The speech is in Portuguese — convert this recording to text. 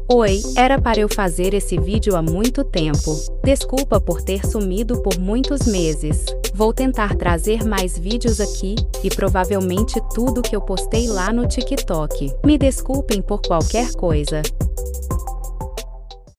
Oi, era para eu fazer esse vídeo há muito tempo. Desculpa por ter sumido por muitos meses. Vou tentar trazer mais vídeos aqui, e provavelmente tudo que eu postei lá no TikTok. Me desculpem por qualquer coisa.